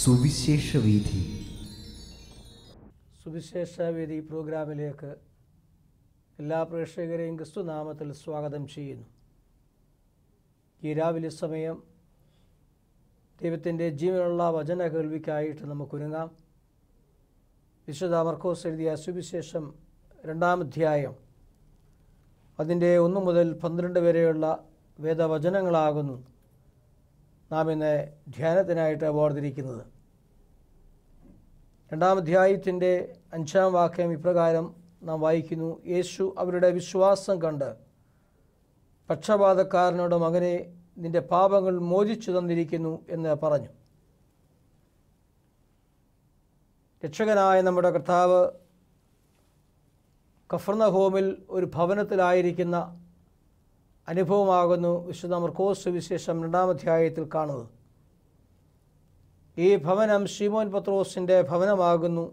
സുവിശേഷവീഥി. സുവിശേഷവേദി പ്രോഗ്രാമിലേക്ക് എല്ലാ പ്രേക്ഷകരെയും ക്രിസ്തുനാമത്തിൽ സ്വാഗതം ചെയ്യുന്നു. ഈ രാവിലെ സമയം ദൈവത്തിൻ്റെ ജീവനുള്ള വചന കേൾവിക്കായിട്ട് നമുക്കൊരുങ്ങാം. വിശുദ്ധ മർക്കോസ് എഴുതിയ സുവിശേഷം 2-ാം അധ്യായം അതിൻ്റെ 1 മുതൽ 12 വരെയുള്ള വേദവചനങ്ങളാകുന്നു നാം ഇന്ന് ധ്യാനത്തിനായിട്ട് വേർതിരിക്കുന്നത്. 2-ാം അധ്യായത്തിൻ്റെ 5-ാം വാക്യം ഇപ്രകാരം നാം വായിക്കുന്നു: യേശു അവരുടെ വിശ്വാസം കണ്ട് പക്ഷപാതക്കാരനോട്, മകനെ, നിന്റെ പാപങ്ങൾ മോചിച്ചു തന്നിരിക്കുന്നു എന്ന് പറഞ്ഞു. രക്ഷകനായ നമ്മുടെ കർത്താവ് കഫർന്നഹൂമിൽ ഒരു ഭവനത്തിലായിരിക്കുന്ന അനുഭവമാകുന്നു വിശുദ്ധ മർക്കോസ് സുവിശേഷം 2-ാം അധ്യായത്തിൽ കാണുന്നത്. ഈ ഭവനം ശീമോൻ പത്രോസിൻ്റെ ഭവനമാകുന്നു.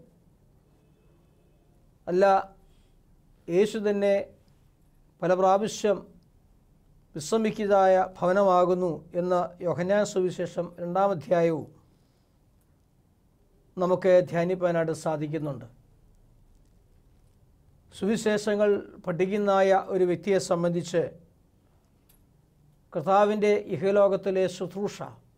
അല്ല, യേശു തന്നെ പല പ്രാവശ്യം വിശ്രമിക്കുന്നതായ ഭവനമാകുന്നു എന്ന യോഹന്നാൻ സുവിശേഷം 2-ാം അധ്യായവും നമുക്ക് ധ്യാനിപ്പാനായിട്ട് സാധിക്കുന്നുണ്ട്. സുവിശേഷങ്ങൾ പഠിക്കുന്നതായ ഒരു വ്യക്തിയെ സംബന്ധിച്ച് കർത്താവിൻ്റെ ഇഹലോകത്തിലെ ശുശ്രൂഷ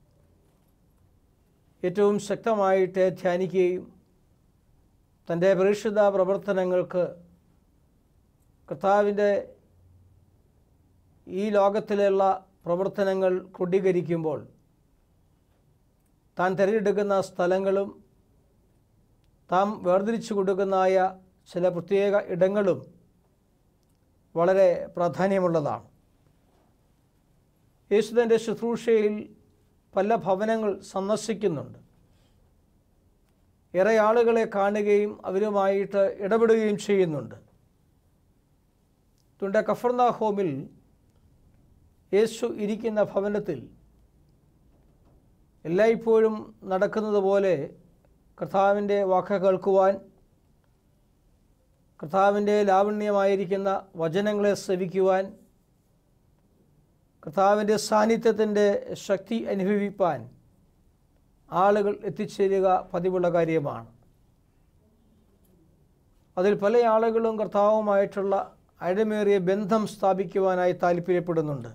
ഏറ്റവും ശക്തമായിട്ട് ധ്യാനിക്കുകയും തൻ്റെ പരിശുദ്ധ പ്രവർത്തനങ്ങൾക്ക് കർത്താവിൻ്റെ ഈ ലോകത്തിലുള്ള പ്രവർത്തനങ്ങൾ ക്രോഡീകരിക്കുമ്പോൾ താൻ തിരഞ്ഞെടുക്കുന്ന സ്ഥലങ്ങളും താൻ വേർതിരിച്ചു കൊടുക്കുന്നതായ ചില പ്രത്യേക ഇടങ്ങളും വളരെ പ്രാധാന്യമുള്ളതാണ്. യേശുവിൻ്റെ ശുശ്രൂഷയിൽ പല ഭവനങ്ങൾ സന്ദർശിക്കുന്നുണ്ട്. ഏറെ ആളുകളെ കാണുകയും അവരുമായിട്ട് ഇടപെടുകയും ചെയ്യുന്നുണ്ട്. അതുകൊണ്ട് കഫർന്നഹൂമിൽ യേശു ഇരിക്കുന്ന ഭവനത്തിൽ എല്ലായ്പ്പോഴും നടക്കുന്നത് പോലെ കർത്താവിൻ്റെ വാക്ക് കേൾക്കുവാൻ, കർത്താവിൻ്റെ ലാവണ്യമായിരിക്കുന്ന വചനങ്ങളെ ശ്രവിക്കുവാൻ, കർത്താവിൻ്റെ സാന്നിധ്യത്തിൻ്റെ ശക്തി അനുഭവിപ്പാൻ ആളുകൾ എത്തിച്ചേരുക പതിവുള്ള കാര്യമാണ്. അതിൽ പല ആളുകളും കർത്താവുമായിട്ടുള്ള ആഴമേറിയ ബന്ധം സ്ഥാപിക്കുവാനായി താല്പര്യപ്പെടുന്നുണ്ട്.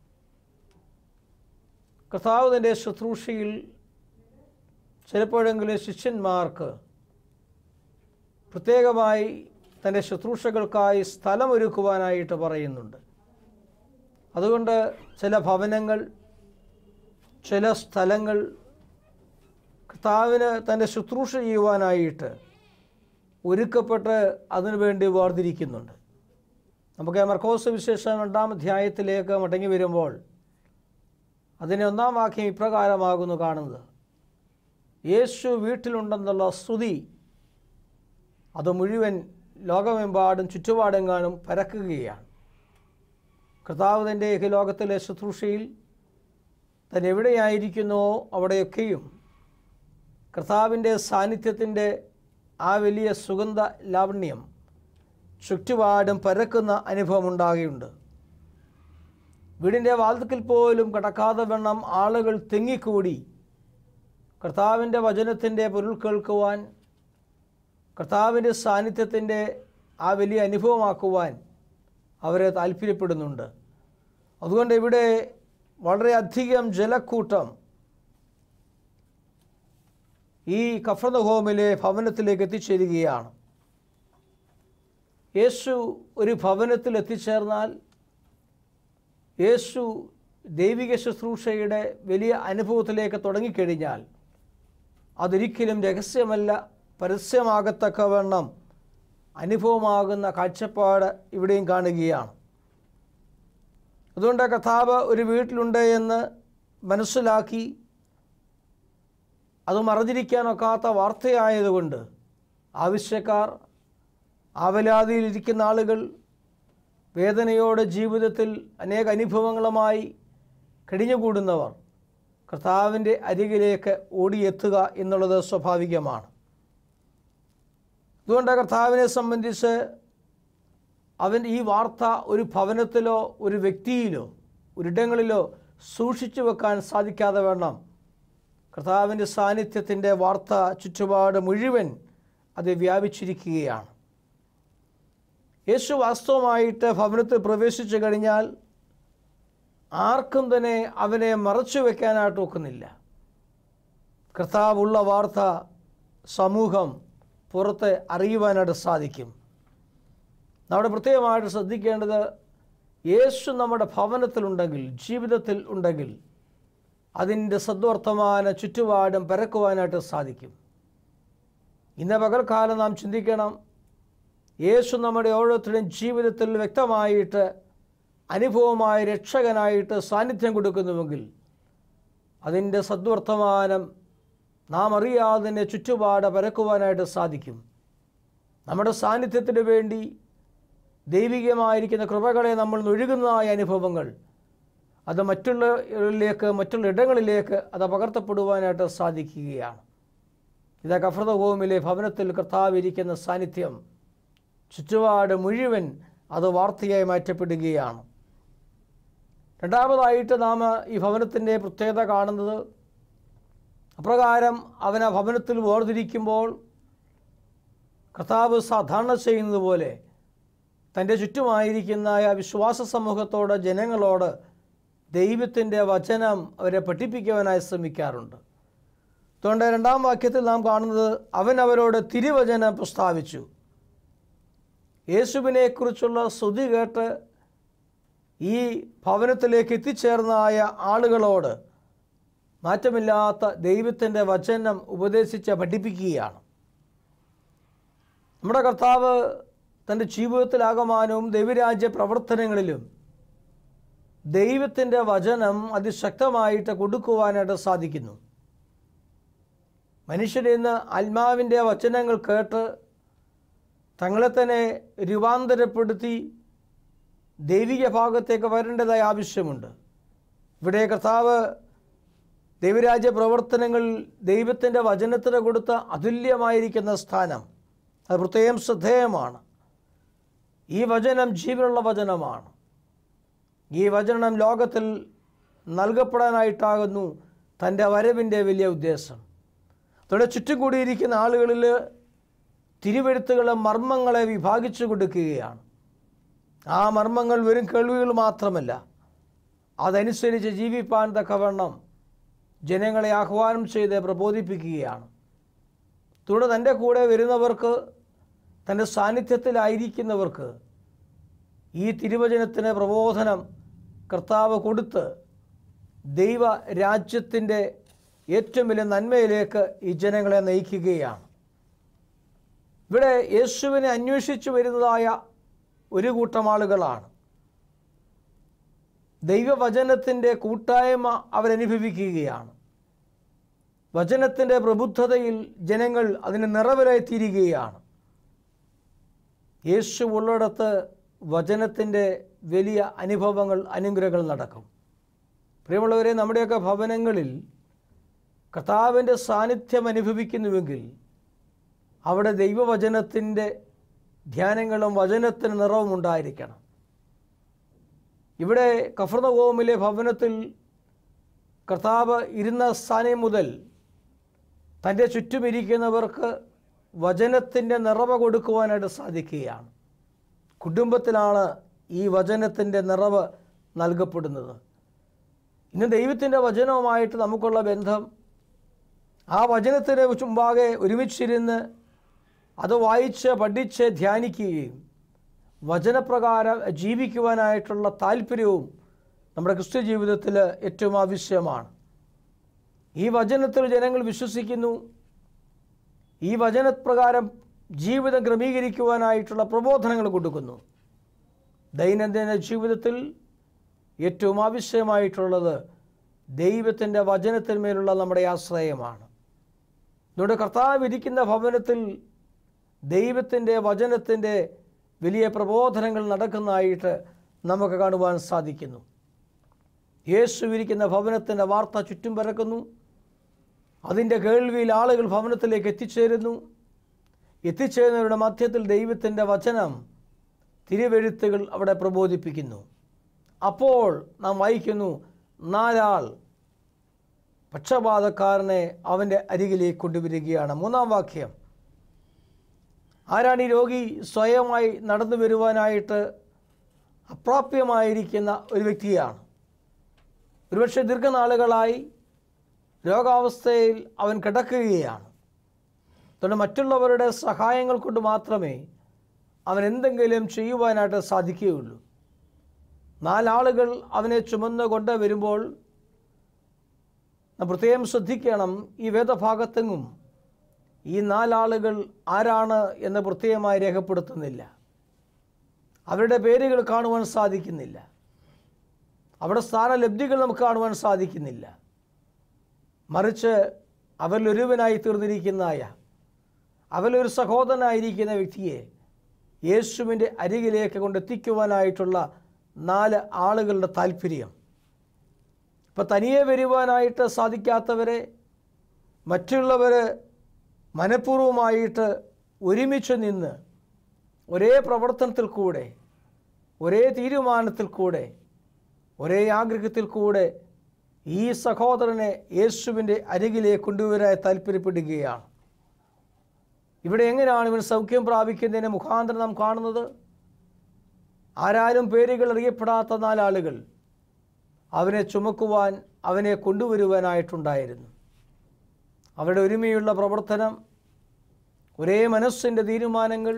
കർത്താവ് തൻ്റെ ശുശ്രൂഷയിൽ ചിലപ്പോഴെങ്കിലും ശിഷ്യന്മാർക്ക് പ്രത്യേകമായി തൻ്റെ ശുശ്രൂഷകൾക്കായി സ്ഥലമൊരുക്കുവാനായിട്ട് പറയുന്നുണ്ട്. അതുകൊണ്ട് ചില ഭവനങ്ങൾ, ചില സ്ഥലങ്ങൾ കർത്താവിന് തൻ്റെ ശുശ്രൂഷ ചെയ്യുവാനായിട്ട് ഒരുക്കപ്പെട്ട് അതിനുവേണ്ടി വേർതിരിക്കുന്നുണ്ട്. നമുക്ക് മർക്കോസ് വിശേഷം 2-ാം അധ്യായത്തിലേക്ക് മടങ്ങി വരുമ്പോൾ അതിൻ്റെ 1-ാം വാക്യം ഇപ്രകാരമാകുന്നു കാണുന്നത്: യേശു വീട്ടിലുണ്ടെന്നുള്ള സ്തുതി അത് മുഴുവൻ ലോകമെമ്പാടും ചുറ്റുപാടെങ്ങാനും പരക്കുകയാണ്. കർത്താവ് തൻ്റെ ലോകത്തിലെ ശുശ്രൂഷയിൽ താൻ എവിടെയായിരിക്കുന്നുവോ അവിടെയൊക്കെയും കർത്താവിൻ്റെ സാന്നിധ്യത്തിൻ്റെ ആ വലിയ സുഗന്ധ ലാവണ്യം ചുറ്റുപാടും പരക്കുന്ന അനുഭവം ഉണ്ടാകുന്നുണ്ട്. വീടിൻ്റെ വാതിൽക്കൽ പോലും കടക്കാതെ വണ്ണം ആളുകൾ തിങ്ങിക്കൂടി കർത്താവിൻ്റെ വചനത്തിൻ്റെ പൊരുൾ കേൾക്കുവാൻ, കർത്താവിൻ്റെ സാന്നിധ്യത്തിൻ്റെ ആ വലിയ അനുഭവമാക്കുവാൻ അവരെ താല്പര്യപ്പെടുന്നുണ്ട്. അതുകൊണ്ട് ഇവിടെ വളരെയധികം ജനക്കൂട്ടം ഈ കഫർന്നഹൂമിലെ ഭവനത്തിലേക്ക് എത്തിച്ചേരുകയാണ്. യേശു ഒരു ഭവനത്തിൽ എത്തിച്ചേർന്നാൽ യേശു ദൈവിക ശുശ്രൂഷയുടെ വലിയ അനുഭവത്തിലേക്ക് തുടങ്ങിക്കഴിഞ്ഞാൽ അതൊരിക്കലും രഹസ്യമല്ല, പരസ്യമാകത്തക്കവണ്ണം അനുഭവമാകുന്ന കാഴ്ചപ്പാട് ഇവിടെയും കാണുകയാണ്. അതുകൊണ്ട് കർത്താവ് ഒരു വീട്ടിലുണ്ട് എന്ന് മനസ്സിലാക്കി അത് മറഞ്ഞിരിക്കാനൊക്കാത്ത വാർത്തയായതുകൊണ്ട് ആവശ്യക്കാർ, ആവലാതിയിലിരിക്കുന്ന ആളുകൾ, വേദനയോടെ ജീവിതത്തിൽ അനേക അനുഭവങ്ങളുമായി കഴിഞ്ഞുകൂടുന്നവർ കർത്താവിൻ്റെ അരികിലേക്ക് ഓടിയെത്തുക എന്നുള്ളത് സ്വാഭാവികമാണ്. അതുകൊണ്ട് കർത്താവിനെ സംബന്ധിച്ച് അവൻ ഈ വാർത്ത ഒരു ഭവനത്തിലോ ഒരു വ്യക്തിയിലോ ഒരിടങ്ങളിലോ സൂക്ഷിച്ചു വെക്കാൻ സാധിക്കാതെ വേണം കർത്താവിൻ്റെ സാന്നിധ്യത്തിൻ്റെ വാർത്ത ചുറ്റുപാട് മുഴുവൻ അത് വ്യാപിച്ചിരിക്കുകയാണ്. യേശു വാസ്തവമായിട്ട് ഭവനത്തിൽ പ്രവേശിച്ചു കഴിഞ്ഞാൽ ആർക്കും തന്നെ അവനെ മറച്ചു വയ്ക്കാനായിട്ട് ഒക്കുന്നില്ല. കർത്താവുള്ള വാർത്ത സമൂഹം പുറത്ത് അറിയുവാനായിട്ട് സാധിക്കും. നമ്മുടെ പ്രത്യേകമായിട്ട് ശ്രദ്ധിക്കേണ്ടത്, യേശു നമ്മുടെ ഭവനത്തിലുണ്ടെങ്കിൽ, ജീവിതത്തിൽ ഉണ്ടെങ്കിൽ, അതിൻ്റെ സദ്വർത്തമാന ചുറ്റുപാടും പരക്കുവാനായിട്ട് സാധിക്കും. ഇന്ന് പകൽക്കാലം നാം ചിന്തിക്കണം, യേശു നമ്മുടെ ഓരോരുത്തരുടെയും ജീവിതത്തിൽ വ്യക്തമായിട്ട് അനുഭവമായ രക്ഷകനായിട്ട് സാന്നിധ്യം കൊടുക്കുന്നുവെങ്കിൽ അതിൻ്റെ സദ്വർത്തമാനം നാം അറിയാതെ ചുറ്റുപാട് പരക്കുവാനായിട്ട് സാധിക്കും. നമ്മുടെ സാന്നിധ്യത്തിന് വേണ്ടി ദൈവികമായിരിക്കുന്ന കൃപകളെ നമ്മൾ ഒഴുകുന്നതായ അനുഭവങ്ങൾ അത് മറ്റുള്ള ഇടങ്ങളിലേക്ക് അത് പകർത്തപ്പെടുവാനായിട്ട് സാധിക്കുകയാണ്. ഇത് കഫർന്നഹൂമിലെ ഭവനത്തിൽ കർത്താവ് ഇരിക്കുന്ന സാന്നിധ്യം ചുറ്റുപാട് മുഴുവൻ അത് വാർത്തയായി മാറ്റപ്പെടുകയാണ്. രണ്ടാമതായിട്ട് നാം ഈ ഭവനത്തിൻ്റെ പ്രത്യേകത കാണുന്നത്, അപ്രകാരം അവൻ ആ ഭവനത്തിൽ വേർതിരിക്കുമ്പോൾ കർത്താവ് സാധാരണ ചെയ്യുന്നത് പോലെ തൻ്റെ ചുറ്റുമായിരിക്കുന്ന വിശ്വാസ സമൂഹത്തോട്, ജനങ്ങളോട് ദൈവത്തിൻ്റെ വചനം അവരെ പഠിപ്പിക്കുവാനായി ശ്രമിക്കാറുണ്ട്. അതുകൊണ്ട് രണ്ടാം വാക്യത്തിൽ നാം കാണുന്നത്, അവൻ അവരോട് തിരുവചനം പ്രസ്താവിച്ചു. യേശുവിനെക്കുറിച്ചുള്ള സ്തുതി കേട്ട് ഈ ഭവനത്തിലേക്ക് എത്തിച്ചേർന്നതായ ആളുകളോട് മാറ്റമില്ലാത്ത ദൈവത്തിൻ്റെ വചനം ഉപദേശിച്ച് പഠിപ്പിക്കുകയാണ്. നമ്മുടെ കർത്താവ് തൻ്റെ ജീവിതത്തിലാകമാനവും ദൈവരാജ്യ പ്രവർത്തനങ്ങളിലും ദൈവത്തിൻ്റെ വചനം അതിശക്തമായിട്ട് കൊടുക്കുവാനായിട്ട് സാധിക്കുന്നു. മനുഷ്യരിന്ന് ആത്മാവിൻ്റെ വചനങ്ങൾ കേട്ട് തങ്ങളെ തന്നെ രൂപാന്തരപ്പെടുത്തി ദൈവിക ഭാഗത്തേക്ക് വരേണ്ടതായ ആവശ്യമുണ്ട്. ഇവിടെ കർത്താവ് ദൈവരാജ്യ പ്രവർത്തനങ്ങളിൽ ദൈവത്തിൻ്റെ വചനത്തിന് കൊടുത്ത അതുല്യമായിരിക്കുന്ന സ്ഥാനം അത് പ്രത്യേകം ശ്രദ്ധേയമാണ്. ഈ വചനം ജീവനുള്ള വചനമാണ്. ഈ വചനം ലോകത്തിൽ നൽകപ്പെടാനായിട്ടാകുന്നു തൻ്റെ വരവിൻ്റെ വലിയ ഉദ്ദേശം. അതോടെ ചുറ്റും കൂടിയിരിക്കുന്ന ആളുകളിൽ തിരുവെഴുത്തുകളെ മർമ്മങ്ങളെ വിഭാഗിച്ചു കൊടുക്കുകയാണ്. ആ മർമ്മങ്ങൾ വെറും കേൾവികൾ മാത്രമല്ല, അതനുസരിച്ച് ജീവിപ്പാൻ തക്കവണ്ണം ജനങ്ങളെ ആഹ്വാനം ചെയ്ത് പ്രബോധിപ്പിക്കുകയാണ്. തുടർന്ന് തൻ്റെ കൂടെ വരുന്നവർക്ക്, തൻ്റെ സാന്നിധ്യത്തിലായിരിക്കുന്നവർക്ക് ഈ തിരുവചനത്തിന് പ്രബോധനം കർത്താവ് കൊടുത്ത് ദൈവ രാജ്യത്തിൻ്റെ ഏറ്റവും വലിയ നന്മയിലേക്ക് ഈ ജനങ്ങളെ നയിക്കുകയാണ്. ഇവിടെ യേശുവിനെ അന്വേഷിച്ചു വരുന്നതായ ഒരു കൂട്ടം ആളുകളാണ്. ദൈവവചനത്തിൻ്റെ കൂട്ടായ്മ അവരനുഭവിക്കുകയാണ്. വചനത്തിൻ്റെ പ്രബുദ്ധതയിൽ ജനങ്ങൾ അതിന് നിറവിലായിത്തീരുകയാണ്. യേശു ഉള്ളിടത്ത് വചനത്തിൻ്റെ വലിയ അനുഭവങ്ങൾ, അനുഗ്രഹങ്ങൾ നടക്കും. പ്രിയമുള്ളവരെ, നമ്മുടെയൊക്കെ ഭവനങ്ങളിൽ കർത്താവിൻ്റെ സാന്നിധ്യം അനുഭവിക്കുന്നുവെങ്കിൽ അവിടെ ദൈവവചനത്തിൻ്റെ ധ്യാനങ്ങളും വചനത്തിന് നിറവും ഉണ്ടായിരിക്കണം. ഇവിടെ കഫർന്നഹൂമിലെ ഭവനത്തിൽ കർത്താവ് ഇരുന്ന സ്ഥാനം മുതൽ തൻ്റെ ചുറ്റുമിരിക്കുന്നവർക്ക് വചനത്തിൻ്റെ നിറവ് കൊടുക്കുവാനായിട്ട് സാധിക്കുകയാണ്. കുടുംബത്തിലാണ് ഈ വചനത്തിൻ്റെ നിറവ് നൽകപ്പെടുന്നത്. ഇന്ന് ദൈവത്തിൻ്റെ വചനവുമായിട്ട് നമുക്കുള്ള ബന്ധം, ആ വചനത്തിന് മുമ്പാകെ ഒരുമിച്ചിരുന്ന് അത് വായിച്ച് പഠിച്ച് ധ്യാനിക്കുകയും വചനപ്രകാരം ജീവിക്കുവാനായിട്ടുള്ള താല്പര്യവും നമ്മുടെ ക്രിസ്ത്യ ജീവിതത്തിൽ ഏറ്റവും ആവശ്യമാണ്. ഈ വചനത്തിൽ ജനങ്ങൾ വിശ്വസിക്കുന്നു. ഈ വചനപ്രകാരം ജീവിതം ക്രമീകരിക്കുവാനായിട്ടുള്ള പ്രബോധനങ്ങൾ കൊടുക്കുന്നു. ദൈനംദിന ജീവിതത്തിൽ ഏറ്റവും ആവശ്യമായിട്ടുള്ളത് ദൈവത്തിൻ്റെ വചനത്തിന്മേലുള്ള നമ്മുടെ ആശ്രയമാണ്. നമ്മുടെ കർത്താവ് ഇരിക്കുന്ന ഭവനത്തിൽ ദൈവത്തിൻ്റെ വചനത്തിൻ്റെ വലിയ പ്രബോധനങ്ങൾ നടക്കുന്നതായിട്ട് നമുക്ക് കാണുവാൻ സാധിക്കുന്നു. യേശു ഇരിക്കുന്ന ഭവനത്തിൻ്റെ വാർത്ത ചുറ്റും പരക്കുന്നു. അതിൻ്റെ കേൾവിയിൽ ആളുകൾ ഭവനത്തിലേക്ക് എത്തിച്ചേരുന്നവരുടെ മധ്യത്തിൽ ദൈവത്തിൻ്റെ വചനം, തിരുവെഴുത്തുകൾ അവിടെ പ്രബോധിപ്പിക്കുന്നു. അപ്പോൾ നാം വായിക്കുന്നു, 4 ആൾ പക്ഷപാതക്കാരനെ അവൻ്റെ അരികിലേക്ക് കൊണ്ടുവരികയാണ്. 3-ാം വാക്യം, ആരാണ് ഈ രോഗി? സ്വയമായി നടന്നു വരുവാനായിട്ട് അപ്രാപ്യമായിരിക്കുന്ന ഒരു വ്യക്തിയാണ്. ഒരുപക്ഷെ ദീർഘനാളുകളായി രോഗാവസ്ഥയിൽ അവൻ കിടക്കുകയാണ്. അതുകൊണ്ട് മറ്റുള്ളവരുടെ സഹായങ്ങൾ കൊണ്ട് മാത്രമേ അവൻ എന്തെങ്കിലും ചെയ്യുവാനായിട്ട് സാധിക്കുകയുള്ളൂ. 4 ആളുകൾ അവനെ ചുമന്ന് കൊണ്ട് വരുമ്പോൾ പ്രത്യേകം ശ്രദ്ധിക്കണം, ഈ വേദഭാഗത്തെങ്ങും ഈ 4 ആളുകൾ ആരാണ് എന്ന് പ്രത്യേകമായി രേഖപ്പെടുത്തുന്നില്ല. അവരുടെ പേരുകൾ കാണുവാൻ സാധിക്കുന്നില്ല. അവിടെ സ്ഥാനലബ്ധികൾ നമുക്ക് കാണുവാൻ സാധിക്കുന്നില്ല. മറിച്ച് അവരിലൊരുവനായി തീർന്നിരിക്കുന്നതായ, അവരിലൊരു സഹോദരനായിരിക്കുന്ന വ്യക്തിയെ യേശുവിൻ്റെ അരികിലേക്ക് കൊണ്ടെത്തിക്കുവാനായിട്ടുള്ള 4 ആളുകളുടെ താല്പര്യം. ഇപ്പം തനിയെ വരുവാനായിട്ട് സാധിക്കാത്തവരെ മറ്റുള്ളവർ മനഃപൂർവ്വമായിട്ട് ഒരുമിച്ച് നിന്ന് ഒരേ പ്രവർത്തനത്തിൽ കൂടെ, ഒരേ തീരുമാനത്തിൽ കൂടെ, ഒരേ ആഗ്രഹത്തിൽ കൂടെ ഈ സഹോദരനെ യേശുവിൻ്റെ അരികിലേക്ക് കൊണ്ടുവരാൻ താല്പര്യപ്പെടുകയാണ്. ഇവിടെ എങ്ങനെയാണ് ഇവൻ സൗഖ്യം പ്രാപിക്കുന്നതിന് മുഖാന്തരം നാം കാണുന്നത്? ആരാലും പേരുകൾ അറിയപ്പെടാത്ത 4 ആളുകൾ അവനെ ചുമക്കുവാൻ, അവനെ കൊണ്ടുവരുവാനായിട്ടുണ്ടായിരുന്നു. അവരുടെ ഒരുമയുള്ള പ്രവർത്തനം, ഒരേ മനസ്സിൻ്റെ തീരുമാനങ്ങൾ,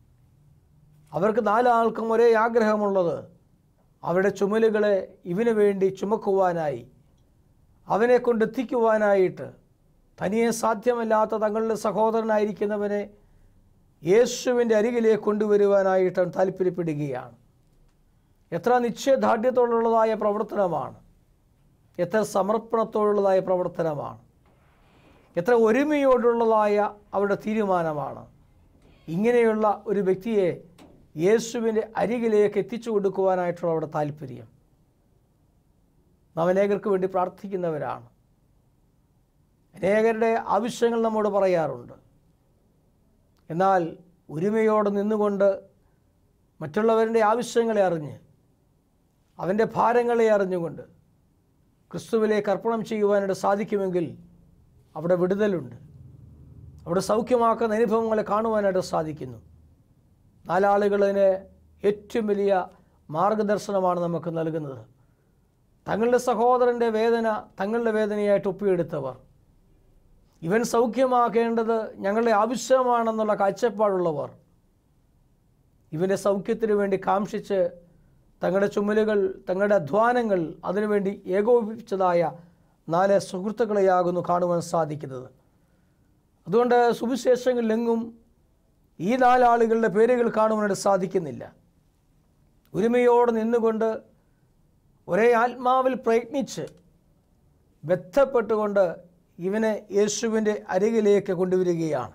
അവർക്ക് 4 ആൾക്കും ഒരേ ആഗ്രഹമുള്ളത് അവരുടെ ചുമലുകളെ ഇവന് വേണ്ടി ചുമക്കുവാനായി, അവനെ കൊണ്ടെത്തിക്കുവാനായിട്ട് തനിയെ സാധ്യമല്ലാത്ത തങ്ങളുടെ സഹോദരനായിരിക്കുന്നവനെ യേശുവിൻ്റെ അരികിലേക്ക് കൊണ്ടുവരുവാനായിട്ട് താല്പര്യപ്പെടുകയാണ്. എത്ര നിശ്ചയദാർഢ്യത്തോടുള്ളതായ പ്രവർത്തനമാണ്, എത്ര സമർപ്പണത്തോടുള്ളതായ പ്രവർത്തനമാണ്, എത്ര ഒരുമയോടുള്ളതായ അവരുടെ തീരുമാനമാണ്. ഇങ്ങനെയുള്ള ഒരു വ്യക്തിയെ യേശുവിൻ്റെ അരികിലേക്ക് എത്തിച്ചു കൊടുക്കുവാനായിട്ടുള്ള അവരുടെ താല്പര്യം. നാം അനേകർക്ക് വേണ്ടി പ്രാർത്ഥിക്കുന്നവരാണ്. അനേകരുടെ ആവശ്യങ്ങൾ നമ്മോട് പറയാറുണ്ട്. എന്നാൽ ഒരുമയോടെ നിന്നുകൊണ്ട് മറ്റുള്ളവരുടെ ആവശ്യങ്ങളെ അറിഞ്ഞ്, അവൻ്റെ ഭാരങ്ങളെ അറിഞ്ഞുകൊണ്ട് ക്രിസ്തുവിലേക്ക് അർപ്പണം ചെയ്യുവാനായിട്ട് സാധിക്കുമെങ്കിൽ അവിടെ വിടുതലുണ്ട്. അവിടെ സൗഖ്യമാക്കുന്ന അനുഭവങ്ങളെ കാണുവാനായിട്ട് സാധിക്കുന്നു. 4 ആളുകളിന് ഏറ്റവും വലിയ മാർഗദർശനമാണ് നമുക്ക് നൽകുന്നത്. തങ്ങളുടെ സഹോദരൻ്റെ വേദന തങ്ങളുടെ വേദനയായിട്ട് ഒപ്പിയെടുത്തവർ, ഇവൻ സൗഖ്യമാക്കേണ്ടത് ഞങ്ങളുടെ ആവശ്യമാണെന്നുള്ള കാഴ്ചപ്പാടുള്ളവർ, ഇവൻ്റെ സൗഖ്യത്തിന് വേണ്ടി കാംക്ഷിച്ച് തങ്ങളുടെ ചുമലുകൾ, തങ്ങളുടെ അധ്വാനങ്ങൾ അതിനുവേണ്ടി ഏകോപിപ്പിച്ചതായ 4 സുഹൃത്തുക്കളെയാകുന്നു കാണുവാൻ സാധിക്കുന്നത്. അതുകൊണ്ട് സുവിശേഷങ്ങളിലെങ്ങും ഈ 4 ആളുകളുടെ പേരുകൾ കാണുവാനായിട്ട് സാധിക്കുന്നില്ല. ഒരുമയോടെ നിന്നുകൊണ്ട് ഒരേ ആത്മാവിൽ പ്രയത്നിച്ച് ബന്ധപ്പെട്ടുകൊണ്ട് ഇവനെ യേശുവിൻ്റെ അരികിലേക്ക് കൊണ്ടുവരികയാണ്.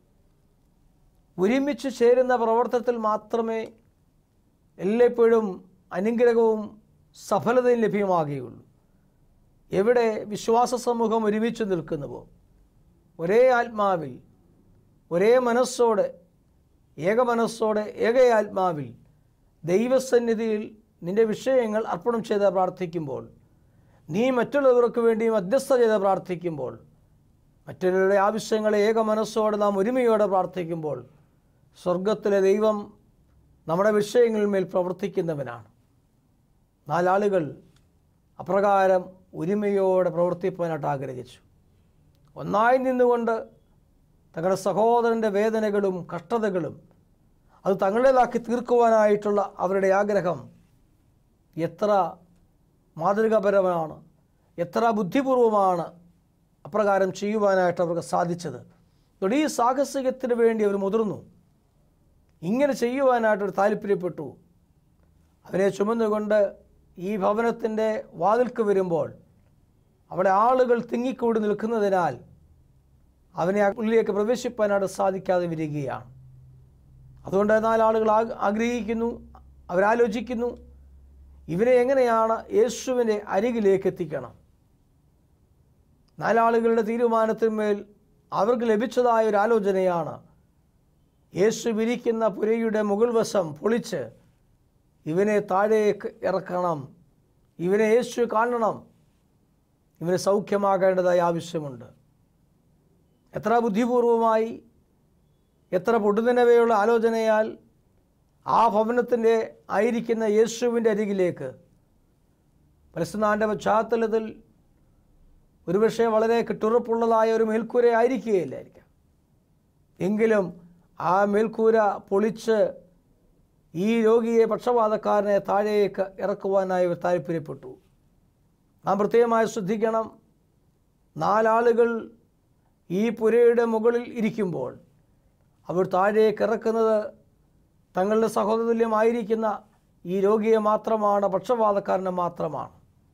ഒരുമിച്ച് ചേരുന്ന പ്രവർത്തനത്തിൽ മാത്രമേ എല്ലായ്പ്പോഴും അനുഗ്രഹവും സഫലതയും ലഭ്യമാകുകയുള്ളൂ. എവിടെ വിശ്വാസ സമൂഹം ഒരുമിച്ച് നിൽക്കുന്നുവോ, ഒരേ ആത്മാവിൽ, ഒരേ മനസ്സോടെ, ഏക മനസ്സോടെ, ഏക ആത്മാവിൽ ദൈവസന്നിധിയിൽ നിൻ്റെ വിഷയങ്ങൾ അർപ്പണം ചെയ്ത് പ്രാർത്ഥിക്കുമ്പോൾ, നീ മറ്റുള്ളവർക്ക് വേണ്ടി മധ്യസ്ഥ ചെയ്ത് പ്രാർത്ഥിക്കുമ്പോൾ, മറ്റുള്ളവരുടെ ആവശ്യങ്ങളെ ഏക മനസ്സോടെ നാം ഒരുമയോടെ പ്രാർത്ഥിക്കുമ്പോൾ, സ്വർഗത്തിലെ ദൈവം നമ്മുടെ വിഷയങ്ങളിന്മേൽ പ്രവർത്തിക്കുന്നവനാണ്. 4 ആളുകൾ അപ്രകാരം ഒരുമയോടെ പ്രവർത്തിപ്പാനായിട്ട് ആഗ്രഹിച്ചു. ഒന്നായി നിന്നുകൊണ്ട് തങ്ങളുടെ സഹോദരൻ്റെ വേദനകളും കഷ്ടതകളും അത് തങ്ങളുടേതാക്കി തീർക്കുവാനായിട്ടുള്ള അവരുടെ ആഗ്രഹം എത്ര മാതൃകാപരമാണ്, എത്ര ബുദ്ധിപൂർവമാണ് അപ്രകാരം ചെയ്യുവാനായിട്ട് അവർക്ക് സാധിച്ചത്. അതുകൊണ്ട് ഈ സാഹസികത്തിന് വേണ്ടി അവർ മുതിർന്നു. ഇങ്ങനെ ചെയ്യുവാനായിട്ടൊരു താല്പര്യപ്പെട്ടു. അവരെ ചുമന്നുകൊണ്ട് ഈ ഭവനത്തിൻ്റെ വാതിൽക്ക് വരുമ്പോൾ അവിടെ ആളുകൾ തിങ്ങിക്കൂടി നിൽക്കുന്നതിനാൽ അവനെ ഉള്ളിലേക്ക് പ്രവേശിപ്പാനായിട്ട് സാധിക്കാതെ വരികയാണ്. അതുകൊണ്ട് 4 ആളുകൾ ആഗ്രഹിക്കുന്നു, അവരാലോചിക്കുന്നു, ഇവരെ എങ്ങനെയാണ് യേശുവിൻ്റെ അരികിലേക്ക് എത്തിക്കണം. 4 ആളുകളുടെ തീരുമാനത്തിന്മേൽ അവർക്ക് ലഭിച്ചതായ ഒരു ആലോചനയാണ് യേശു വിരിക്കുന്ന പുരയുടെ മുകൾ വശം പൊളിച്ച് ഇവനെ താഴേക്ക് ഇറക്കണം, ഇവനെ യേശു കാണണം, ഇവന് സൗഖ്യമാകേണ്ടതായ ആവശ്യമുണ്ട്. എത്ര ബുദ്ധിപൂർവമായി, എത്ര പൊടുന്നനവയുള്ള ആലോചനയാൽ ആ ഭവനത്തിൻ്റെ ആയിരിക്കുന്ന യേശുവിൻ്റെ അരികിലേക്ക് പരിശുദ്ധാന്റെ പശ്ചാത്തലത്തിൽ ഒരുപക്ഷെ വളരെ കെട്ടുറപ്പുള്ളതായ ഒരു മേൽക്കൂര ആയിരിക്കുകയില്ലായിരിക്കാം. എങ്കിലും ആ മേൽക്കൂര പൊളിച്ച് ഈ രോഗിയെ, പക്ഷപാതക്കാരനെ താഴേക്ക് ഇറക്കുവാനായി താല്പര്യപ്പെട്ടു. നാം പ്രത്യേകമായി ശ്രദ്ധിക്കണം. 4 ആളുകൾ ഈ പുരയുടെ മുകളിൽ ഇരിക്കുമ്പോൾ അവർ താഴേക്ക് ഇറക്കുന്നത് തങ്ങളുടെ സഹോദരതുല്യമായിരിക്കുന്ന ഈ രോഗിയെ മാത്രമാണ്, പക്ഷപാതക്കാരനെ മാത്രമാണ്.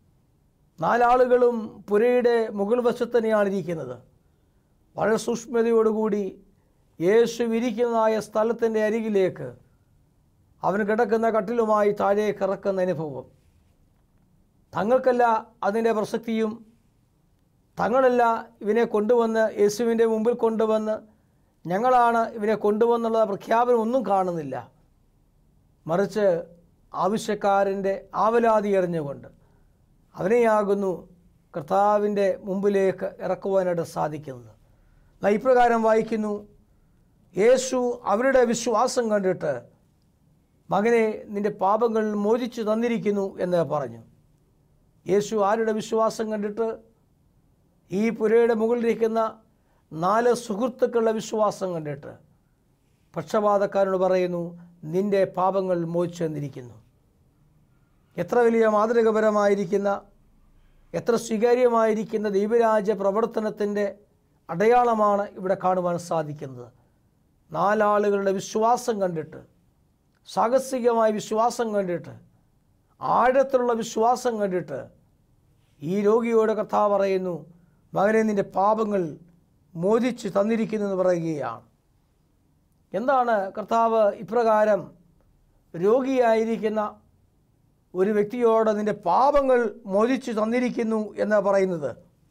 4 ആളുകളും പുരയുടെ മുകൾ വശത്ത് തന്നെയാണ് ഇരിക്കുന്നത്. വളരെ സൂക്ഷ്മതയോടുകൂടി യേശു ഇരിക്കുന്നതായ സ്ഥലത്തിൻ്റെ അരികിലേക്ക് അവൻ കിടക്കുന്ന കട്ടിലുമായി താഴേക്ക് ഇറക്കുന്ന അനുഭവം. തങ്ങൾക്കല്ല അതിൻ്റെ പ്രസക്തിയും, തങ്ങളല്ല ഇവനെ കൊണ്ടുവന്ന് യേശുവിൻ്റെ മുമ്പിൽ കൊണ്ടുവന്ന് ഞങ്ങളാണ് ഇവനെ കൊണ്ടുവന്നുള്ള പ്രഖ്യാപനം ഒന്നും കാണുന്നില്ല. മറിച്ച് ആവശ്യക്കാരൻ്റെ ആവലാതി എറിഞ്ഞുകൊണ്ട് അവനെയാകുന്നു കർത്താവിൻ്റെ മുമ്പിലേക്ക് ഇറക്കുവാനായിട്ട് സാധിക്കുന്നത്. ഇപ്രകാരം വായിക്കുന്നു, യേശു അവരുടെ വിശ്വാസം കണ്ടിട്ട് മകനെ, നിൻ്റെ പാപങ്ങൾ മോചിച്ചു തന്നിരിക്കുന്നു എന്ന് പറഞ്ഞു. യേശു ആരുടെ വിശ്വാസം കണ്ടിട്ട്? ഈ പുരയുടെ മുകളിലിരിക്കുന്ന 4 സുഹൃത്തുക്കളുടെ വിശ്വാസം കണ്ടിട്ട് പക്ഷപാതക്കാരനോട് പറയുന്നു, നിൻ്റെ പാപങ്ങൾ മോചിച്ചു തന്നിരിക്കുന്നു. എത്ര വലിയ മാതൃകപരമായിരിക്കുന്ന, എത്ര സ്വീകാര്യമായിരിക്കുന്ന ദൈവരാജ്യ പ്രവർത്തനത്തിൻ്റെ അടയാളമാണ് ഇവിടെ കാണുവാൻ സാധിക്കുന്നത്. 4 ആളുകളുടെ വിശ്വാസം കണ്ടിട്ട്, സാഹസികമായ വിശ്വാസം കണ്ടിട്ട്, ആഴത്തിലുള്ള വിശ്വാസം കണ്ടിട്ട് ഈ രോഗിയോട് കർത്താവ് പറയുന്നു, മകനെ, നിൻ്റെ പാപങ്ങൾ മോചിച്ച് തന്നിരിക്കുന്നു എന്ന് പറയുകയാണ്. എന്താണ് കർത്താവ് ഇപ്രകാരം രോഗിയായിരിക്കുന്ന ഒരു വ്യക്തിയോട് നിൻ്റെ പാപങ്ങൾ മോചിച്ച് തന്നിരിക്കുന്നു എന്ന് പറയുന്നത്?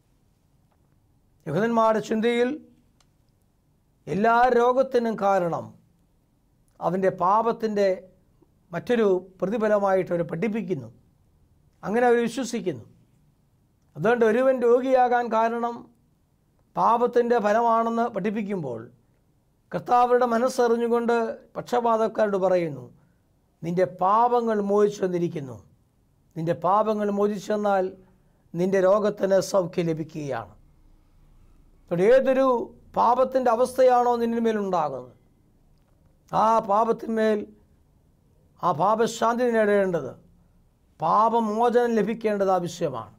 യഹൂദന്മാരുടെ ചിന്തയിൽ എല്ലാ രോഗത്തിനും കാരണം അവൻ്റെ പാപത്തിൻ്റെ മറ്റൊരു പ്രതിഫലമായിട്ട് അവർ പഠിപ്പിക്കുന്നു. അങ്ങനെ അവർ വിശ്വസിക്കുന്നു. അതുകൊണ്ട് ഒരുവൻ രോഗിയാകാൻ കാരണം പാപത്തിൻ്റെ ഫലമാണെന്ന് പഠിപ്പിക്കുമ്പോൾ കർത്താവരുടെ മനസ്സറിഞ്ഞുകൊണ്ട് പക്ഷപാതക്കാരോട് പറയുന്നു, നിൻ്റെ പാപങ്ങൾ മോചിച്ചു തന്നിരിക്കുന്നു. നിൻ്റെ പാപങ്ങൾ മോചിച്ചെന്നാൽ നിൻ്റെ രോഗത്തിന് സൗഖ്യം ലഭിക്കുകയാണ്. ഏതൊരു പാപത്തിൻ്റെ അവസ്ഥയാണോ നിന്നിന് മേലുണ്ടാകുന്നത്, ആ പാപത്തിന്മേൽ ആ പാപശാന്തി നേടേണ്ടത്, പാപമോചനം ലഭിക്കേണ്ടത് ആവശ്യമാണ്.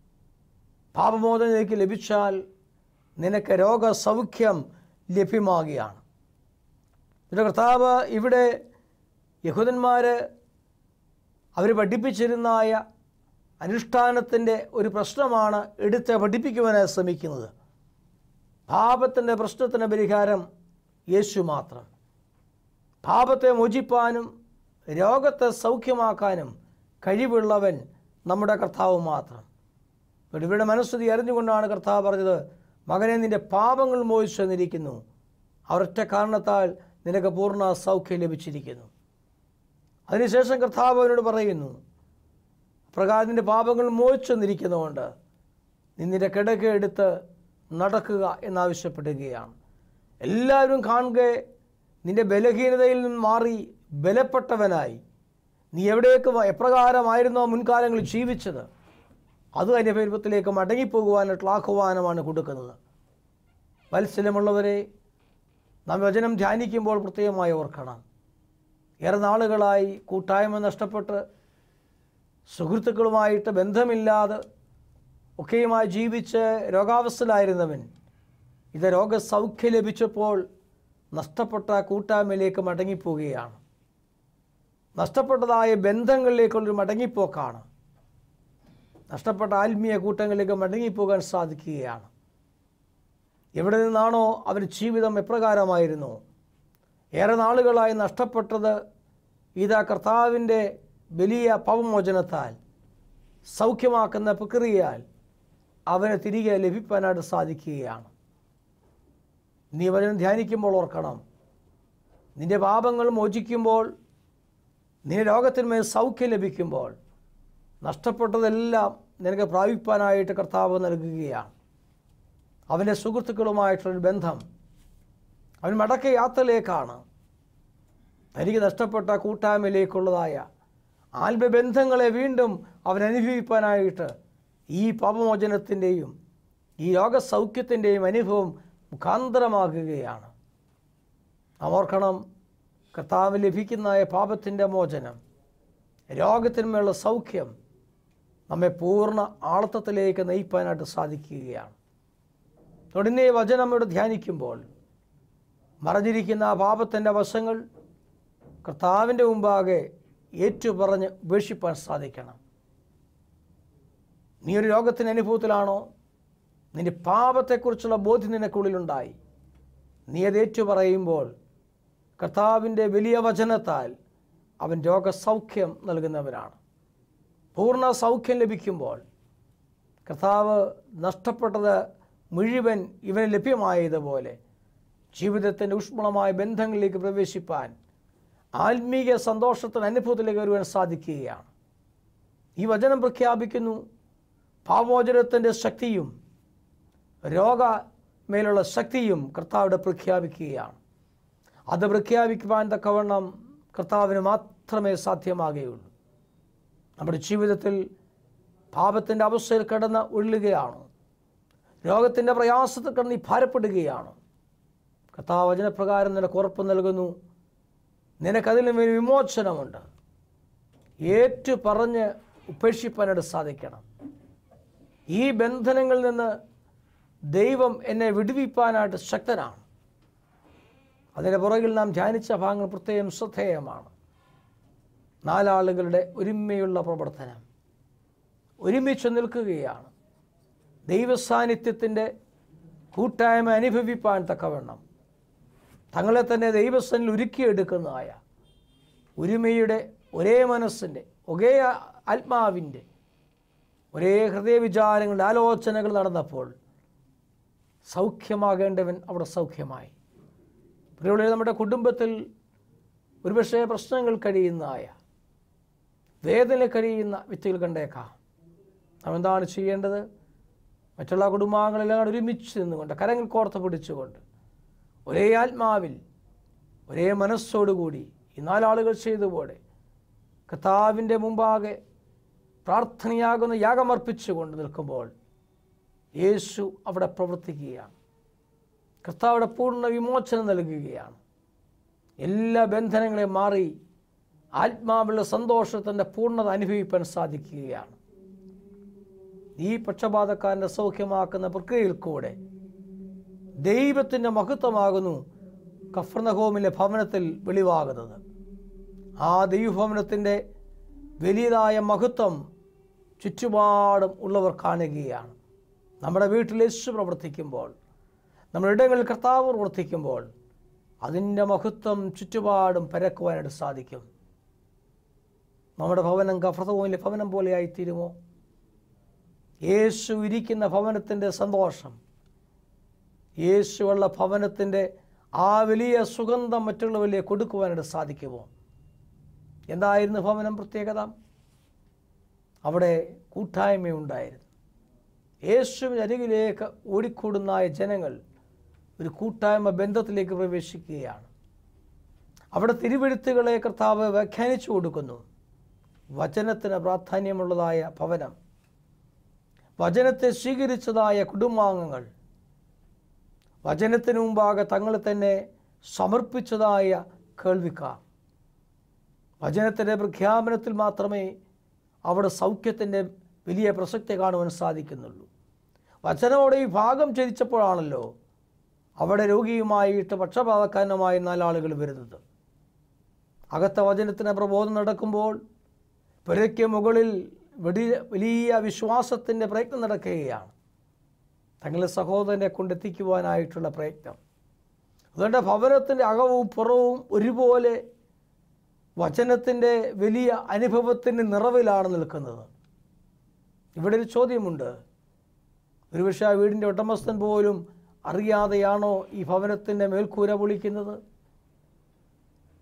പാപമോചനം നിനക്ക് ലഭിച്ചാൽ നിനക്ക് രോഗസൗഖ്യം ലഭ്യമാകുകയാണ്. ഇതിൻ്റെ കർത്താവ് ഇവിടെ യഹൂദന്മാർ അവർ പഠിപ്പിച്ചിരുന്നായ അനുഷ്ഠാനത്തിൻ്റെ ഒരു പ്രശ്നമാണ് എടുത്ത് പഠിപ്പിക്കുവാനായി ശ്രമിക്കുന്നത്. പാപത്തിൻ്റെ പ്രശ്നത്തിന് പരിഹാരം യേശു മാത്രം. പാപത്തെ മോചിപ്പാനും രോഗത്തെ സൗഖ്യമാക്കാനും കഴിവുള്ളവൻ നമ്മുടെ കർത്താവ് മാത്രം. ഇവരുടെ മനസ്സുതി അറിഞ്ഞുകൊണ്ടാണ് കർത്താവ് പറഞ്ഞത്, മകനെ, നിൻ്റെ പാപങ്ങൾ മോചിച്ചു തന്നിരിക്കുന്നു. അവരൊറ്റ കാരണത്താൽ നിനക്ക് പൂർണ്ണ സൗഖ്യം ലഭിച്ചിരിക്കുന്നു. അതിനുശേഷം കർത്താവ് അവനോട് പറയുന്നു, പ്രകാരം നിൻ്റെ പാപങ്ങൾ മോചിച്ചു തന്നിരിക്കുന്നതുകൊണ്ട് നിന്നിൻ്റെ കിടക്ക എടുത്ത് നടക്കുക എന്നാവശ്യപ്പെടുകയാണ്. എല്ലാവരും കാണുക, നിൻ്റെ ബലഹീനതയിൽ നിന്ന് മാറി ബലപ്പെട്ടവനായി നീ എവിടേക്ക് എപ്രകാരമായിരുന്നോ മുൻകാലങ്ങളിൽ ജീവിച്ചത്, അത് അതിൻ്റെ പെരുപ്പത്തിലേക്ക് മടങ്ങിപ്പോകുവാനായിട്ടുള്ള ആഹ്വാനമാണ് കൊടുക്കുന്നത്. വത്സല്യമുള്ളവരെ, നാം വചനം ധ്യാനിക്കുമ്പോൾ പ്രത്യേകമായി ഓർക്കണം, ഏറെ നാളുകളായി കൂട്ടായ്മ നഷ്ടപ്പെട്ട് സുഹൃത്തുക്കളുമായിട്ട് ബന്ധമില്ലാതെ ഒക്കെയുമായി ജീവിച്ച് രോഗാവസ്ഥയിലായിരുന്നവൻ ഇത് രോഗസൗഖ്യം ലഭിച്ചപ്പോൾ നഷ്ടപ്പെട്ട കൂട്ടായ്മയിലേക്ക് മടങ്ങിപ്പോവുകയാണ്. നഷ്ടപ്പെട്ടതായ ബന്ധങ്ങളിലേക്കുള്ളൊരു മടങ്ങിപ്പോക്കാണ്. നഷ്ടപ്പെട്ട ആത്മീയ കൂട്ടങ്ങളിലേക്ക് മടങ്ങിപ്പോകാൻ സാധിക്കുകയാണ്. എവിടെ നിന്നാണോ അവരുടെ ജീവിതം എപ്രകാരമായിരുന്നു, ഏറെ നാളുകളായി നഷ്ടപ്പെട്ടത് ഇതാ കർത്താവിൻ്റെ വലിയ പാപമോചനത്താൽ സൗഖ്യമാക്കുന്ന പ്രക്രിയയാൽ അവന് തിരികെ ലഭിക്കാനായിട്ട് സാധിക്കുകയാണ്. നീ വചനം ധ്യാനിക്കുമ്പോൾ ഓർക്കണം, നിൻ്റെ പാപങ്ങൾ മോചിക്കുമ്പോൾ, നിന്റെ രോഗത്തിന്മേൽ സൗഖ്യം ലഭിക്കുമ്പോൾ നഷ്ടപ്പെട്ടതെല്ലാം നിനക്ക് പ്രാപിപ്പാനായിട്ട് കർത്താവ് നൽകുകയാണ്. അവൻ്റെ സുഹൃത്തുക്കളുമായിട്ടുള്ളൊരു ബന്ധം. അവൻ മടക്ക യാത്രയിലേക്കാണ്. തനിക്ക് നഷ്ടപ്പെട്ട കൂട്ടായ്മയിലേക്കുള്ളതായ ആത്മബന്ധങ്ങളെ വീണ്ടും അവൻ അനുഭവിപ്പാനായിട്ട് ഈ പാപമോചനത്തിൻ്റെയും ഈ രോഗസൗഖ്യത്തിൻ്റെയും അനുഭവം മുഖാന്തരമാകുകയാണ്. നാം ഓർക്കണം, കർത്താവ് ലഭിക്കുന്ന പാപത്തിൻ്റെ മോചനം, രോഗത്തിന്മേലുള്ള സൗഖ്യം നമ്മെ പൂർണ്ണ ആളത്വത്തിലേക്ക് നയിപ്പാനായിട്ട് സാധിക്കുകയാണ്. തുടർന്ന് ഈ വചനം ഇവിടെ ധ്യാനിക്കുമ്പോൾ മറഞ്ഞിരിക്കുന്ന ആ പാപത്തിൻ്റെ വശങ്ങൾ കർത്താവിൻ്റെ മുമ്പാകെ ഏറ്റുപറഞ്ഞ് ഉപേക്ഷിപ്പാൻ സാധിക്കണം. നീ ഒരു രോഗത്തിൻ്റെ അനുഭവത്തിലാണോ? നിൻ്റെ പാപത്തെക്കുറിച്ചുള്ള ബോധ്യം നിനക്കുള്ളിലുണ്ടായി. നീ അത് ഏറ്റുപറയുമ്പോൾ കർത്താവിൻ്റെ വലിയ വചനത്താൽ അവൻ രോഗസൗഖ്യം നൽകുന്നവനാണ്. പൂർണ്ണ സൗഖ്യം ലഭിക്കുമ്പോൾ കർത്താവ് നഷ്ടപ്പെട്ടത് മുഴുവൻ ഇവന് ലഭ്യമായതുപോലെ ജീവിതത്തിൻ്റെ ഊഷ്മളമായ ബന്ധങ്ങളിലേക്ക് പ്രവേശിപ്പാൻ, ആത്മീയ സന്തോഷത്തിന് അനുഭവത്തിലേക്ക് വരുവാൻ സാധിക്കുകയാണ്. ഈ വചനം പ്രഖ്യാപിക്കുന്നു, പാപമോചനത്തിൻ്റെ ശക്തിയും രോഗമേലുള്ള ശക്തിയും കർത്താവിടെ പ്രഖ്യാപിക്കുകയാണ്. അത് പ്രഖ്യാപിക്കുവാൻ തക്കവണ്ണം കർത്താവിന് മാത്രമേ സാധ്യമാകുകയുള്ളൂ. നമ്മുടെ ജീവിതത്തിൽ പാപത്തിൻ്റെ അവസ്ഥയിൽ കിടന്ന് ഉള്ളുകയാണോ? രോഗത്തിൻ്റെ പ്രയാസത്തിൽ കിടന്ന് നീ ഭാരപ്പെടുകയാണോ? കർത്താവ് വചനപ്രകാരം നിനക്ക് ഉറപ്പ് നൽകുന്നു, നിനക്കതിൽ മേൽ വിമോചനമുണ്ട്. ഏറ്റു പറഞ്ഞ് ഉപേക്ഷിപ്പാനായിട്ട് സാധിക്കണം. ഈ ബന്ധനങ്ങളിൽ നിന്ന് ദൈവം എന്നെ വിടുവിപ്പാനായിട്ട് ശക്തനാണ്. അതിൻ്റെ പുറകിൽ നാം ധ്യാനിച്ച ഭാഗങ്ങൾ പ്രത്യേകം ശ്രദ്ധേയമാണ്. 4 ആളുകളുടെ ഒരുമയുള്ള പ്രവർത്തനം, ഒരുമിച്ച് നിൽക്കുകയാണ്. ദൈവസാന്നിധ്യത്തിൻ്റെ കൂട്ടായ്മ അനുഭവിപ്പാൻ തക്കവണ്ണം തങ്ങളെ തന്നെ ദൈവസന്നിധിയിൽ ഒരുക്കിയെടുക്കുന്നതായ ഒരുമയുടെ, ഒരേ മനസ്സിൻ്റെ, ഒരേ ആത്മാവിൻ്റെ, ഒരേ ഹൃദയവിചാരങ്ങളുടെ ആലോചനകൾ നടന്നപ്പോൾ സൗഖ്യമാകേണ്ടവൻ അവിടെ സൗഖ്യമായി. പ്രിയമുള്ളവരെ, നമ്മുടെ കുടുംബത്തിൽ ഒരുപക്ഷേ പ്രശ്നങ്ങൾ കഴിയുന്നതായ, വേദന കഴിയുന്ന വ്യക്തികൾ കണ്ടേക്കാം. നാം എന്താണ് ചെയ്യേണ്ടത്? മറ്റുള്ള കുടുംബാംഗങ്ങളെല്ലാം ഒരുമിച്ച് നിന്നുകൊണ്ട്, കരങ്ങൾ കോർത്ത് പിടിച്ചുകൊണ്ട്, ഒരേ ആത്മാവിൽ, ഒരേ മനസ്സോടുകൂടി ഈ 4 ആളുകൾ ചെയ്തുപോലെ കർത്താവിൻ്റെ മുമ്പാകെ പ്രാർത്ഥനയാകുന്ന യാഗമർപ്പിച്ചുകൊണ്ട് നിൽക്കുമ്പോൾ യേശു അവിടെ പ്രവർത്തിക്കുകയാണ്. കർത്താവിടെ പൂർണ്ണ വിമോചനം നൽകുകയാണ്. എല്ലാ ബന്ധനങ്ങളെയും മാറി ആത്മാവിലുള്ള സന്തോഷത്തിൻ്റെ പൂർണ്ണത അനുഭവിക്കാൻ സാധിക്കുകയാണ്. ഈ പക്ഷപാതക്കാരൻ്റെ സൗഖ്യമാക്കുന്ന പ്രക്രിയയിൽ കൂടെ ദൈവത്തിൻ്റെ മഹത്വമാകുന്നു കഫർന്നഹൂമിലെ ഭവനത്തിൽ വെളിവാകുന്നത്. ആ ദൈവഭവനത്തിൻ്റെ വലിയതായ മഹത്വം ചുറ്റുപാടും ഉള്ളവർ കാണുകയാണ്. നമ്മുടെ വീട്ടിൽ യേശു പ്രവർത്തിക്കുമ്പോൾ, നമ്മുടെ ഇടങ്ങളിൽ കർത്താവ് പ്രവർത്തിക്കുമ്പോൾ അതിൻ്റെ മഹത്വം ചുറ്റുപാടും പരക്കുവാനായിട്ട് സാധിക്കും. നമ്മുടെ ഭവനം കഫർന്നഹൂമിലെ ഭവനം പോലെ ആയിത്തീരുമോ? യേശു ഇരിക്കുന്ന ഭവനത്തിൻ്റെ സന്തോഷം, യേശുവുള്ള ഭവനത്തിൻ്റെ ആ വലിയ സുഗന്ധം മറ്റുള്ളവരിലേക്ക് കൊടുക്കുവാനായിട്ട് സാധിക്കുമോ? എന്തായിരുന്നു ഭവനം പ്രത്യേകത? അവിടെ കൂട്ടായ്മയുണ്ടായിരുന്നു. യേശുവിൻ്റെ അരികിലേക്ക് ഓടിക്കൂടുന്ന ജനങ്ങൾ ഒരു കൂട്ടായ്മ ബന്ധത്തിലേക്ക് പ്രവേശിക്കുകയാണ്. അവിടെ തിരുവെഴുത്തുകളെ കർത്താവ് വ്യാഖ്യാനിച്ചു കൊടുക്കുന്നു. വചനത്തിന് പ്രാധാന്യമുള്ളതായ ഭവനം, വചനത്തെ സ്വീകരിച്ചതായ കുടുംബാംഗങ്ങൾ, വചനത്തിന് മുമ്പാകെ തങ്ങളെ തന്നെ സമർപ്പിച്ചതായ കേൾവിക്കാർ. വചനത്തിൻ്റെ പ്രഖ്യാപനത്തിൽ മാത്രമേ അവിടെ സൗഖ്യത്തിൻ്റെ വലിയ പ്രസക്തി കാണുവാൻ സാധിക്കുന്നുള്ളൂ. വചനോടെ ഈ ഭാഗം ചരിച്ചപ്പോഴാണല്ലോ അവിടെ രോഗിയുമായിട്ട് പക്ഷപാതക്കാരനുമായി 4 ആളുകൾ വരുന്നത്. അകത്ത വചനത്തിന് പ്രബോധനം നടക്കുമ്പോൾ പുരയ്ക്ക് മുകളിൽ വലിയ വിശ്വാസത്തിൻ്റെ പ്രയത്നം നടക്കുകയാണ്. തങ്ങളുടെ സഹോദരനെ കൊണ്ടെത്തിക്കുവാനായിട്ടുള്ള പ്രയത്നം. അതുകൊണ്ട് ഭവനത്തിൻ്റെ അകവും പുറവും ഒരുപോലെ വചനത്തിൻ്റെ വലിയ അനുഭവത്തിൻ്റെ നിറവിലാണ് നിൽക്കുന്നത്. ഇവിടെ ഒരു ചോദ്യമുണ്ട്. ഒരുപക്ഷെ ആ വീടിൻ്റെ ഉടമസ്ഥൻ പോലും അറിയാതെയാണോ ഈ ഭവനത്തിൻ്റെ മേൽക്കൂര പൊളിക്കുന്നത്?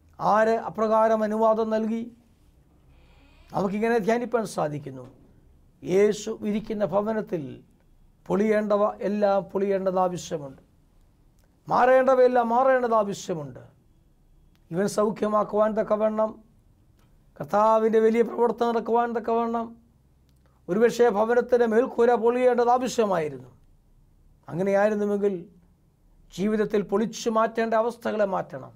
ആര് അപ്രകാരം അനുവാദം നൽകി? നമുക്കിങ്ങനെ ധ്യാനിപ്പാൻ സാധിക്കുന്നു. യേശു ഇരിക്കുന്ന ഭവനത്തിൽ പൊളിയേണ്ടവ എല്ലാം പൊളിയേണ്ടത് ആവശ്യമുണ്ട്. മാറേണ്ടവയെല്ലാം മാറേണ്ടത് ആവശ്യമുണ്ട്. ഇവൻ സൗഖ്യമാക്കുവാൻ തക്കവണ്ണം, കർത്താവിൻ്റെ വലിയ പ്രവർത്തനം നടക്കുവാൻ തക്കവണ്ണം ഒരുപക്ഷെ ഭവനത്തിൻ്റെ മേൽക്കൂര പൊളിയേണ്ടത് ആവശ്യമായിരുന്നു. അങ്ങനെയായിരുന്നുവെങ്കിൽ ജീവിതത്തിൽ പൊളിച്ചു മാറ്റേണ്ട അവസ്ഥകളെ മാറ്റണം.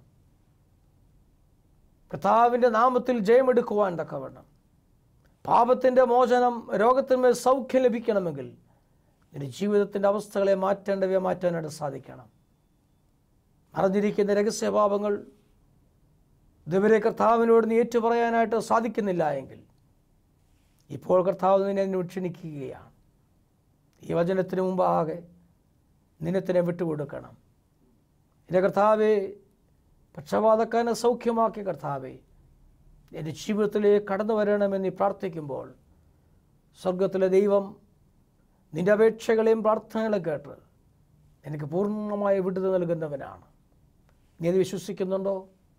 കർത്താവിൻ്റെ നാമത്തിൽ ജയമെടുക്കുവാൻ തക്കവണ്ണം, പാപത്തിൻ്റെ മോചനം, രോഗത്തിന്മേൽ സൗഖ്യം ലഭിക്കണമെങ്കിൽ നിന്റെ ജീവിതത്തിൻ്റെ അവസ്ഥകളെ മാറ്റേണ്ടവയെ മാറ്റാനായിട്ട് സാധിക്കണം. മറഞ്ഞിരിക്കുന്ന രഹസ്യപാപങ്ങൾ ഇതുവരെ കർത്താവിനോട് നീ ഏറ്റുപറയാനായിട്ട് സാധിക്കുന്നില്ല എങ്കിൽ ഇപ്പോൾ കർത്താവ് നിന്നെ ക്ഷണിക്കുകയാണ്. ഈ വചനത്തിന് മുമ്പാകെ നിന്നെ തന്നെ വിട്ടുകൊടുക്കണം. എൻ്റെ കർത്താവേ, പക്ഷപാതക്കാരനെ സൗഖ്യമാക്കിയ കർത്താവേ, എൻ്റെ ജീവിതത്തിലേക്ക് കടന്നു വരണമെന്ന് പ്രാർത്ഥിക്കുമ്പോൾ സ്വർഗത്തിലെ ദൈവം നിൻ്റെ അപേക്ഷകളെയും പ്രാർത്ഥനകളെ കേട്ട് എനിക്ക് പൂർണ്ണമായ വിടുതൽ നൽകുന്നവനാണ്. നീ അത് വിശ്വസിക്കുന്നുണ്ടോ?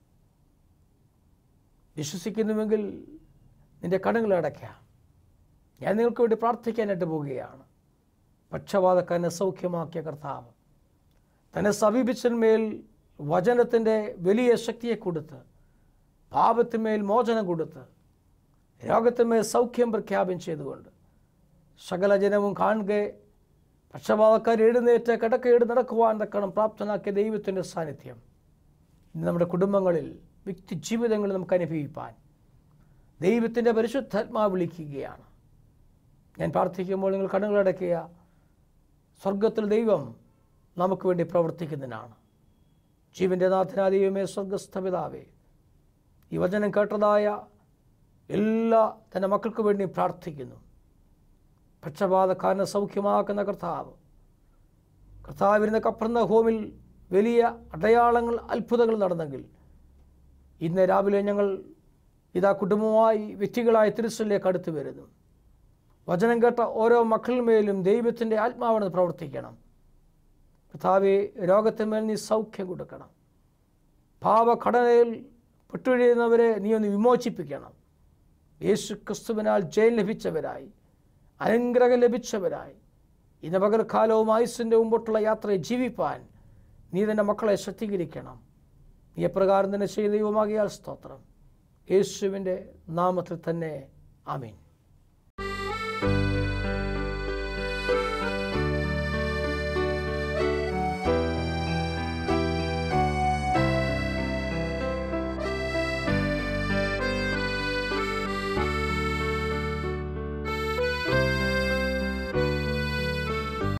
വിശ്വസിക്കുന്നുവെങ്കിൽ നിൻ്റെ കണ്ണുകൾ അടയ്ക്കാം. ഞാൻ നിങ്ങൾക്ക് വേണ്ടി പ്രാർത്ഥിക്കാനായിട്ട് പോവുകയാണ്. പക്ഷപാതക്കാരനെ സൗഖ്യമാക്കിയ കർത്താവ് തന്നെ സമീപിച്ചന്മേൽ വചനത്തിൻ്റെ വലിയ ശക്തിയെ കൊടുത്ത്, പാപത്തിന്മേൽ മോചനം കൊടുത്ത്, രോഗത്തിന്മേൽ സൗഖ്യം പ്രഖ്യാപനം ചെയ്തുകൊണ്ട് സകല ജനവും കാണുക പക്ഷപാതക്കാർ എഴുന്നേറ്റ് കിടക്കയെടു നടക്കുവാൻ തക്കണം പ്രാപ്തനാക്കിയ ദൈവത്തിൻ്റെ സാന്നിധ്യം ഇന്ന് നമ്മുടെ കുടുംബങ്ങളിൽ, വ്യക്തി ജീവിതങ്ങളിൽ നമുക്ക് അനുഭവിപ്പാൻ ദൈവത്തിൻ്റെ പരിശുദ്ധാത്മാവ് വിളിക്കുകയാണ്. ഞാൻ പ്രാർത്ഥിക്കുമ്പോൾ നിങ്ങൾ കണ്ണുകളടയ്ക്കുക. സ്വർഗത്തിൽ ദൈവം നമുക്ക് വേണ്ടി പ്രവർത്തിക്കുന്നതിനാണ്. ജീവൻ്റെ നാഥനായ ദൈവമേ, സ്വർഗസ്ഥ പിതാവേ, ഈ വചനം കേട്ടതായ എല്ലാ തൻ്റെ മക്കൾക്ക് വേണ്ടി പ്രാർത്ഥിക്കുന്നു. പക്ഷപാതക്കാരനെ സൗഖ്യമാക്കുന്ന കർത്താവിരുന്ന കപ്പർന്നഹൂമിൽ വലിയ അടയാളങ്ങൾ, അത്ഭുതങ്ങൾ നടന്നെങ്കിൽ ഇന്ന് രാവിലെ ഞങ്ങൾ ഇതാ കുടുംബമായി, വ്യക്തികളായി തിരുസലിലേക്ക് അടുത്ത് വരുന്നു. വചനം കേട്ട ഓരോ മക്കളുമേലും ദൈവത്തിൻ്റെ ആത്മാവിനെ പ്രവർത്തിക്കണം. കർത്താവേ, രോഗത്തിന്മേൽ നീ സൗഖ്യം കൊടുക്കണം. പാപഘടനയിൽ പെട്ടുഴിയുന്നവരെ നീ ഒന്ന് വിമോചിപ്പിക്കണം. യേശു ക്രിസ്തുവിനാൽ ജയം ലഭിച്ചവരായി, അനുഗ്രഹം ലഭിച്ചവരായി ഇന്ന് പകൽക്കാലവും ആയുസ്സിൻ്റെ മുമ്പോട്ടുള്ള യാത്രയെ ജീവിപ്പാൻ നീ തന്നെ മക്കളെ ശക്തീകരിക്കണം. നീ എപ്രകാരം തന്നെ ചെയ്ത ദൈവമാകിയാൽ സ്തോത്രം. യേശുവിൻ്റെ നാമത്തിൽ തന്നെ ആമേൻ.